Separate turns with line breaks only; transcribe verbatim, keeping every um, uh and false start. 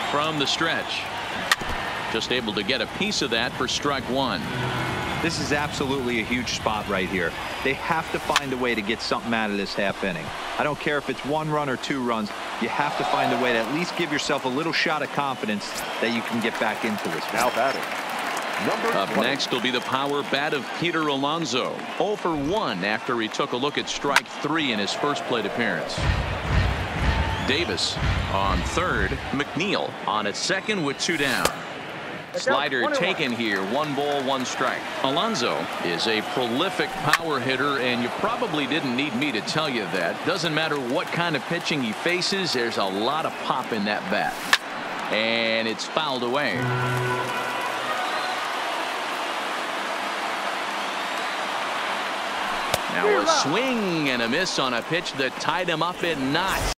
from the stretch. Just able to get a piece of that for strike one.
This is absolutely a huge spot right here. They have to find a way to get something out of this half inning. I don't care if it's one run or two runs. You have to find a way to at least give yourself a little shot of confidence that you can get back into this.
Now batting. Number
Up next will be the power bat of Peter Alonso. oh for one after he took a look at strike three in his first plate appearance. Davis on third. McNeil on at second with two down. Slider taken here. One ball, one strike. Alonso is a prolific power hitter, and you probably didn't need me to tell you that. Doesn't matter what kind of pitching he faces, there's a lot of pop in that bat. And it's fouled away. Now a swing and a miss on a pitch that tied him up in knots.